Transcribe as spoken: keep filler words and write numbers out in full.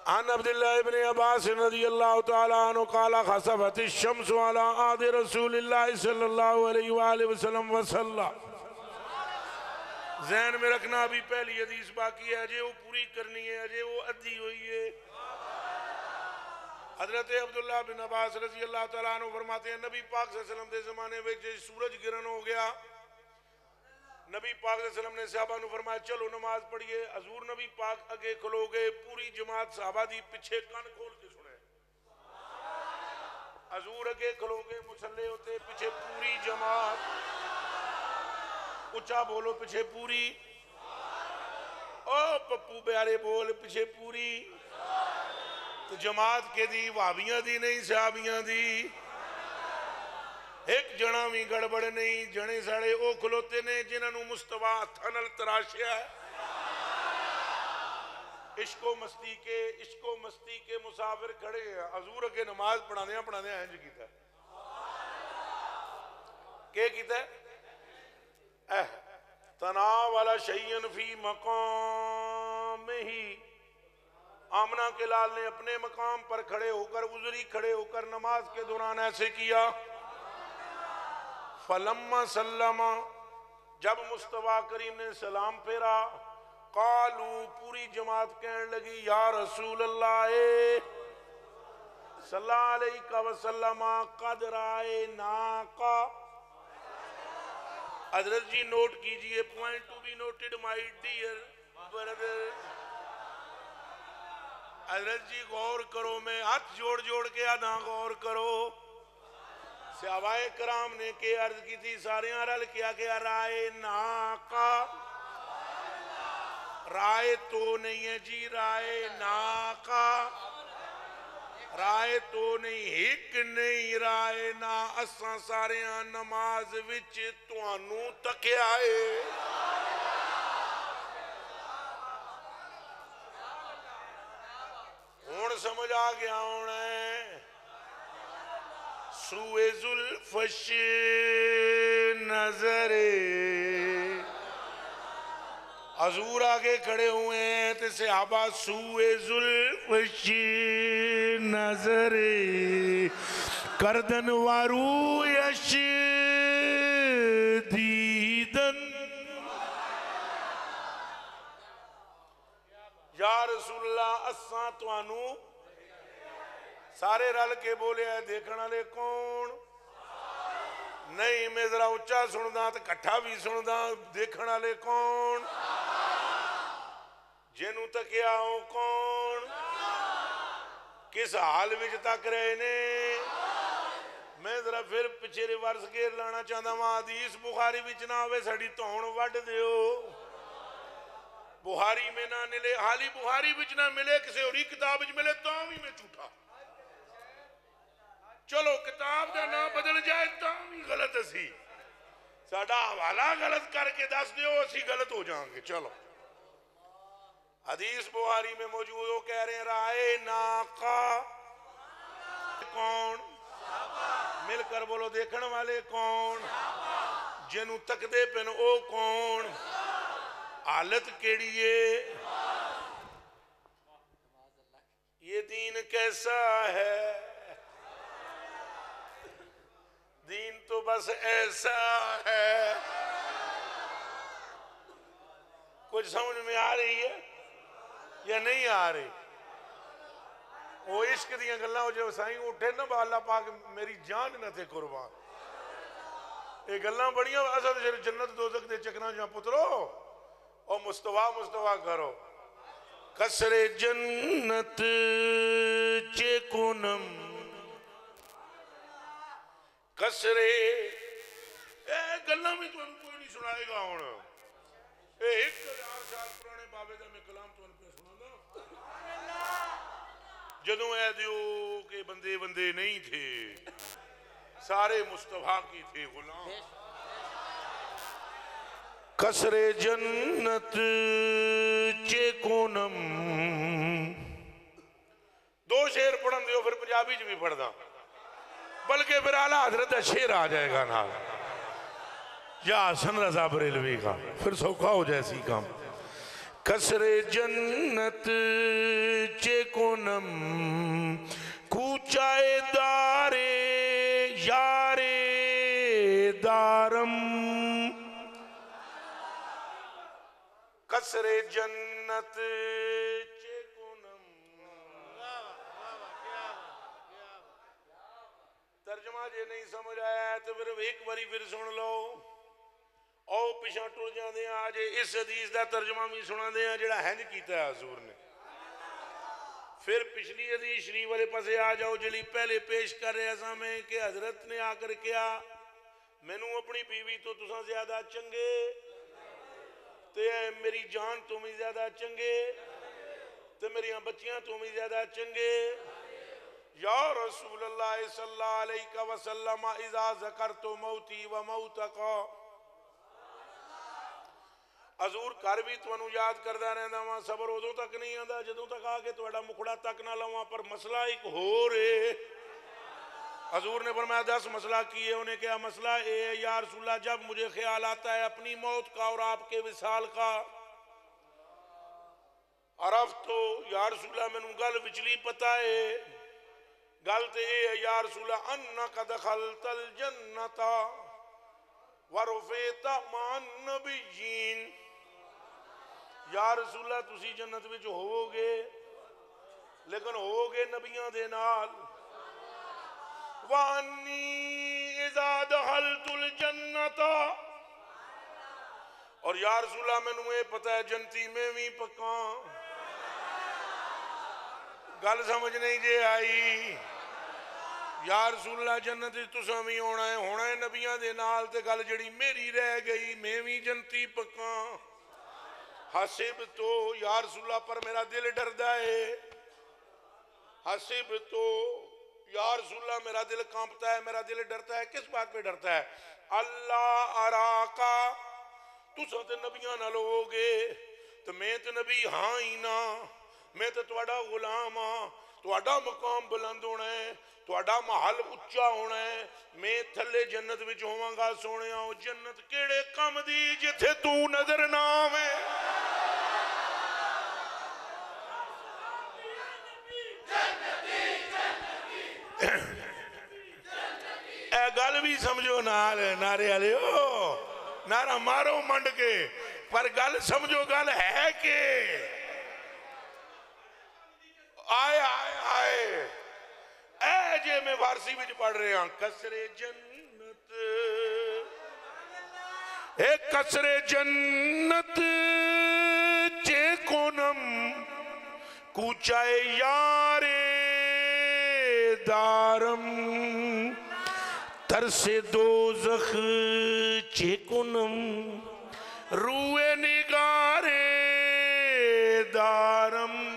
अन अब्दुल्लाह इब्न अब्बास रज़ियल्लाहु तआला अन्हु क़ाला खसफ़तिश शम्सु अला आदि रसूलिल्लाह सल्लल्लाहु अलैहि वसल्लम वसल्लम। ज़हन में रखना, अभी पहली हदीस बाकी है, अजय वो पूरी करनी है, अजय वो अद्दी हुई है। हजरत अब्दुल्लाह बिन अब्बास रज़ियल्लाहु तआला अन्हु फरमाते हैं, नबी पाक सल्लल्लाहु अलैहि वसल्लम के ज़माने में जो सूरज गिरन हो गया, नबी पाक सल्लल्लाहु अलैहि वसल्लम ने सहाबा नु फरमाया चलो नमाज पढ़िए। हजूर नबी पाक अगे खलो गए, पूरी जमात सहाबा दी पीछे कान खोल के सुने। हजूर अगे खलो गए मुसल्ले होते, पीछे पूरी जमात, उच्चा बोलो पीछे पूरी, ओ पप्पू प्यारे बोल पीछे पूरी। तो जमात के दी वाबियां दी नहीं, सहाबियां दी एक जना भी गड़बड़ नहीं। जने साड़े ओ खलोते ने जिन्होंने मुस्तफा हत्थां नाल तराशिया है। इश्को मस्ती के इश्को मस्ती के मुसाफिर खड़े हैं। हजूर अगे नमाज पढ़ाने पढ़ाने इंज कीता, के कीता एह तना वाला शैयन फी मकाम ही। आमना के लाल ने अपने मकाम पर खड़े होकर, उजरी खड़े होकर नमाज के दौरान ऐसे किया। फलम्मा सल्लमा, जब मुस्तफा करीम ने सलाम फेरा, कालू पूरी जमात कहने लगी या रसूल अल्लाह सल्लल्लाहु अलैहि वसल्लम कद राए नाका। हजरत जी नोट कीजिए, point to be noted my dear brother. हजरत जी गौर करो, मैं हाथ जोड़ जोड़ के आधा गौर करो। सहाबाए कराम ने के अर्ज की थी, सारे रल क्या क्या राय नाका, राय तो नहीं है जी, राय नाका, राय तो नहीं, हिक नहीं राय ना। असा सारे नमाज विच तुहानू तकिया है। हुण समझ आ गया होना है। सुए जुल्फश नजरे, हजूर आगे खड़े हुए हैं तो सहाबा सुए जुल्फश नजरे करदन वारू यश दीदन। या रसूलल्लाह असा तुहानू सारे रल के बोले है, देखने वाले कौन नहीं। मैं जरा उच्चा सुनदा तो कट्ठा भी सुनदा, देखने वाले कौन, जिन्हू तकिया हो कौन, किस हाल विच तक रहे ने। मैं जरा फिर पिछे रिवर्स गेर लाना चाहता वहां, हदीस बुखारी विच ना आवे साडी धौण वड दिओ। बुखारी में ना मिले, हाली बुखारी विच ना मिले, किसी होरी किताब विच मिले तो भी मैं झूठा। चलो किताब का नाम बदल जाए तो भी गलत, असी साडा हवाला गलत करके दस दियो, असी गलत हो जाएंगे। चलो हदीस बुखारी में मौजूद, वो कह रहे हैं राय नाका कौन, मिलकर बोलो देखने वाले कौन, जिन्हू तकदे पिन ओ कौन, हालत केड़ी है, ये दीन कैसा है। दीन तो बस ऐसा है। कुछ समझ में आ रही है या नहीं आ रही? वो इश्क दियां गल्लां हो जो साईं उठे ना बाला पाक मेरी जान न थे कुर्बान। ये गल्लां बड़ियां असा तो जन्नत दोजख दे चकना जा पुत्रो, और मुस्तफा मुस्तफा करो। कसरे जन्नत चे कुनम कसरे, ए गल्लां भी तुहानू कोई नहीं सुनाएगा। हुण ए एक हजार साल पुराने बाबे दा मैं कलाम तुहानू पे सुनांदा। जदों ऐ दियो के बंदे बंदे नहीं थे, सारे मुस्तफा की थे गुलाम। कसरे जन्नत चे कोनम, दो शेर पढ़न दियो फिर पंजाबी च भी पढ़दा, बल्कि फिर आला हजरत का शेर आ जाएगा ना, या हसन रजा बरेलवी का, फिर सौखा हो जाए सी काम। कसरे जन्नत चेकोनम कूचाए दारे यारे दारम कसरे जन्नत चेकोनम। तर्जमा जे नहीं समझ आया तो फिर एक बारी फिर सुन लो। आओ पिछा टुर जाते हैं आज इस हदीस का तर्जमा भी सुना दे जड़ा हैंज किया हजूर ने। फिर पिछली हदीस शरीफ वाले पासे आ जाओ जी पहले पेश कर रहे सामने कि हजरत ने आकर क्या मैनू अपनी बीवी तो तुसा ज्यादा चंगे ते मेरी जान तो भी ज्यादा चंगे ते मेरी बच्चियां तो भी ज्यादा चंगे। या रसूल अल्लाह सल्लल्लाहु अलैहि वसल्लम इज़ा ज़करतु मौती व मौतका हजूर घर भी तुहानू याद करदा रहिंदा वां। सबर उदों तक नहीं आंदा जदों तक आके तुहाडा मुखड़ा तक ना लवां। पर मसला एक होर है। हजूर ने फरमाया दस मसला की है। उन्हें क्या मसला ए या रसूलल्लाह जब मुझे ख्याल आता है अपनी मौत का और आपके विसाल का अरफ तो या रसूलल्लाह मैनू गल विचली पता है। गल तो यह है या रसूलल्लाह अन्नका दखलतल जन्नता वरुफ़िता मान नबिय्यीन। या रसूलल्लाह तुसी जन्नत विच होवोगे लेकिन होवोगे नबियां दे नाल। वानी इज़ा दखलतुल जन्नता और या रसूलल्लाह मैनू ये पता है जन्नती में भी पक्का। गल समझ नहीं जे आई। या रसूलल्लाह जन्नत तुसां भी होना है होना है नबियां दे नाल। ते गल जड़ी मेरी रह गई मैं भी जन्नती पक्का। हसिब तो या रसूलल्लाह पर मेरा दिल डरदा है। हसिब तो या रसूलल्लाह मेरा दिल कांपता है मेरा दिल डरता है। किस बात पे डरता है? अल्लाह अराका तुसां ते नबियां नाल होगे तो मैं तो नबी हाँ ही ना। मैं तो तुहाडा गुलाम हाँ। तुहाडा मकाम बुलंद होना है तुहाडा महल उच्चा होना है। मैं थले जन्नत विच होवांगा। सोने जन्नत केड़े कम दी जिथे तू नजर ना आवे। ए गल भी समझो नाल नारे वाले ओ नारा मारो मंड के पर गल समझो गल है के आए आए आए ए जे मैं फारसी विच पढ़ रहा कसरे जन्नत ए कसरे जन्नत चे कोनम कूचाए यारे दारम तरसे दोज़ख चे कोनम रूए निगारे दारम।